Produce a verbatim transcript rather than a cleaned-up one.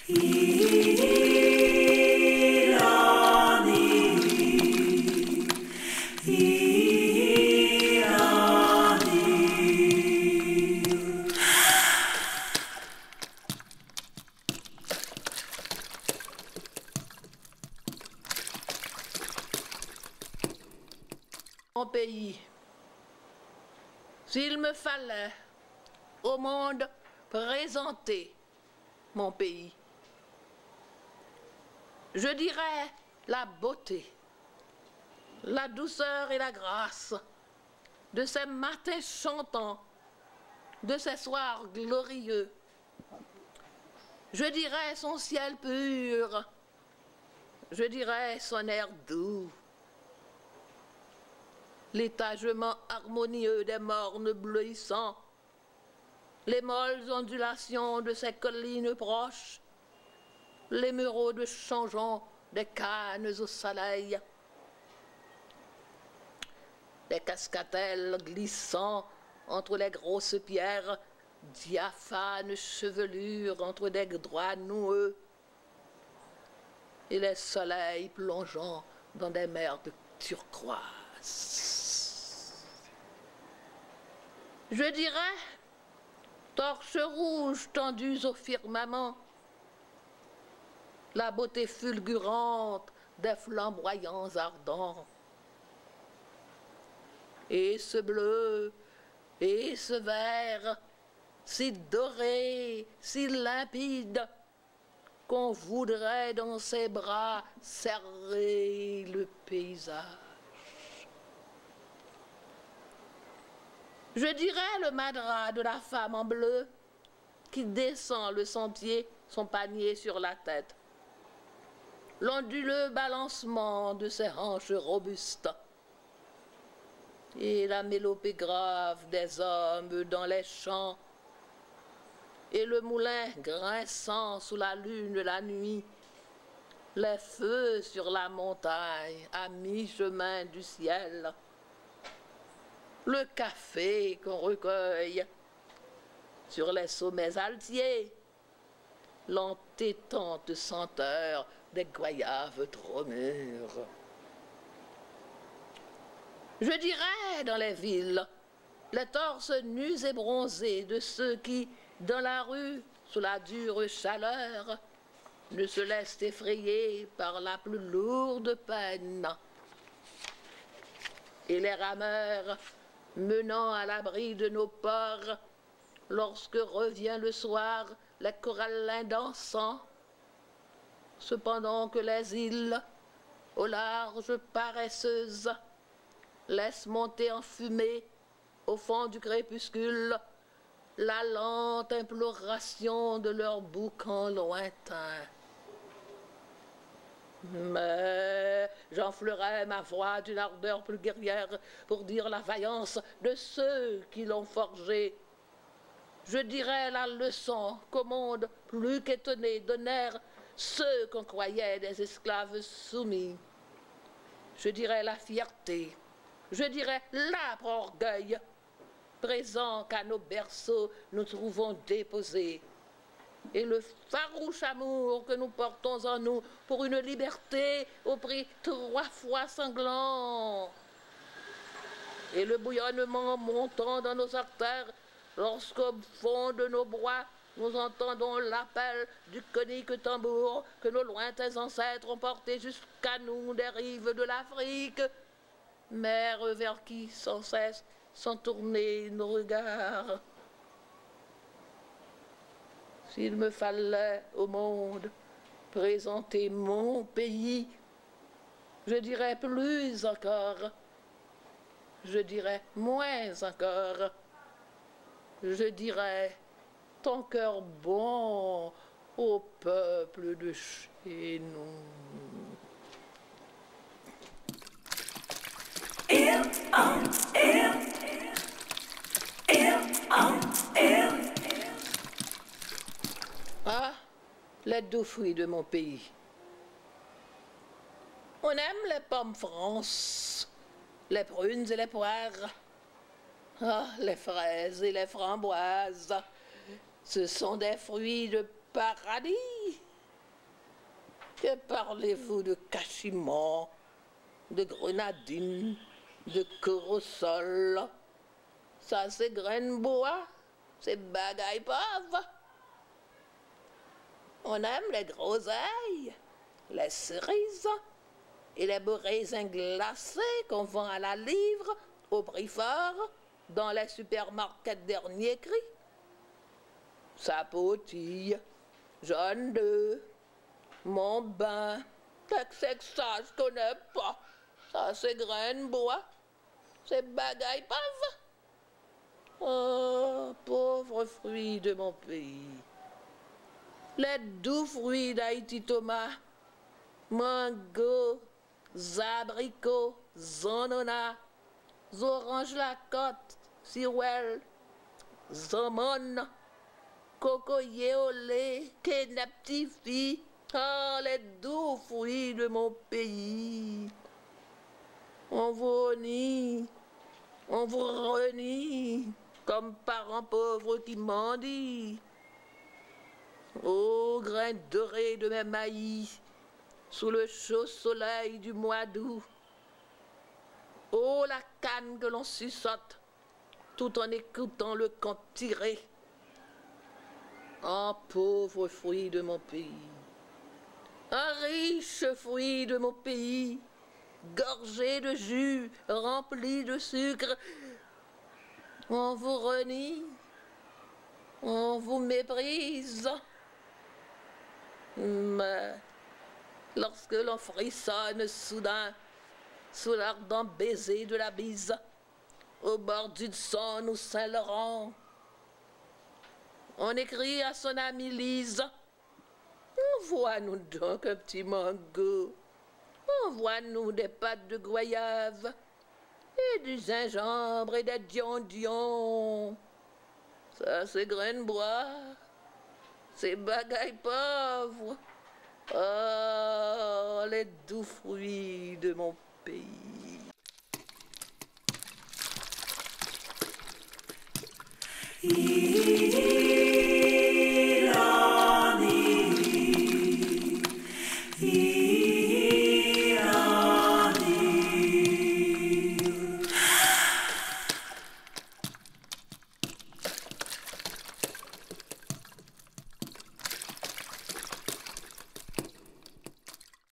Mon pays, s'il me fallait au monde présenter mon pays, je dirais la beauté, la douceur et la grâce de ces matins chantants, de ces soirs glorieux. Je dirais son ciel pur, je dirais son air doux, l'étagement harmonieux des mornes bleuissants, les molles ondulations de ces collines proches, l'émeraude changeant des cannes au soleil, les cascatelles glissant entre les grosses pierres, diaphanes chevelures entre des droits noueux, et les soleils plongeant dans des mers de turquoise. Je dirais, torches rouges tendues au firmament, la beauté fulgurante des flamboyants ardents. Et ce bleu, et ce vert, si doré, si limpide, qu'on voudrait dans ses bras serrer le paysage. Je dirais le madras de la femme en bleu qui descend le sentier, son panier sur la tête. L'onduleux balancement de ses hanches robustes. Et la mélopée grave des hommes dans les champs. Et le moulin grinçant sous la lune la nuit. Les feux sur la montagne à mi-chemin du ciel. Le café qu'on recueille sur les sommets altiers, l'entêtante senteur des goyaves trop mûres. Je dirais dans les villes, les torses nus et bronzés de ceux qui, dans la rue, sous la dure chaleur, ne se laissent effrayer par la plus lourde peine. Et les rameurs, menant à l'abri de nos ports, lorsque revient le soir les corallins dansant, cependant que les îles, au large paresseuses, laissent monter en fumée, au fond du crépuscule, la lente imploration de leurs boucans lointains. Mais j'enflerai ma voix d'une ardeur plus guerrière pour dire la vaillance de ceux qui l'ont forgée. Je dirai la leçon qu'au monde plus qu'étonné donnèrent ceux qu'on croyait des esclaves soumis. Je dirai la fierté, je dirai l'âpre orgueil, présent qu'à nos berceaux nous trouvons déposés, et le farouche amour que nous portons en nous pour une liberté au prix trois fois sanglant, et le bouillonnement montant dans nos artères lorsqu'au fond de nos bois nous entendons l'appel du conique tambour que nos lointains ancêtres ont porté jusqu'à nous des rives de l'Afrique, mer vers qui sans cesse sont tournés nos regards. S'il me fallait au monde présenter mon pays, je dirais plus encore, je dirais moins encore, je dirais ton cœur bon au peuple de chez nous. Ah, les doux fruits de mon pays. On aime les pommes France, les prunes et les poires. Ah, les fraises et les framboises. Ce sont des fruits de paradis. Que parlez-vous de cachemire, de grenadine, de corosol? Ça, c'est graines bois, c'est bagaille pauvre. On aime les groseilles, les cerises et les beaux raisins glacés qu'on vend à la livre, au prix fort, dans les supermarchés dernier cri. Ça potille, jaune d'œuf, mon bain, c'est que ça, je connais pas. Ça, c'est graines bois, c'est bagaille pauvre. Oh, pauvres fruits de mon pays. Les doux fruits d'Haïti, Thomas. Mango, abricots, zanona, orange la côte, cirouelle, zamone, cocoyer au lait, kenaptifi. Ah, les doux fruits de mon pays. On vous renie, on vous renie, comme parents pauvres qui mendient. Ô grains dorés de mes maïs, sous le chaud soleil du mois d'août. Ô la canne que l'on suçote, tout en écoutant le camp tiré. Un pauvre fruit de mon pays, un riche fruit de mon pays, gorgé de jus, rempli de sucre. On vous renie, on vous méprise. Mais lorsque l'on frissonne soudain sous l'ardent baiser de la bise, au bord du Saône ou Saint-Laurent, on écrit à son amie Lise: envoie-nous donc un petit mango, envoie-nous des pâtes de goyave et du gingembre et des dion-dion. Ça, c'est graines bois. C'est bagaille pauvre. Oh, les doux fruits de mon pays. Yeah.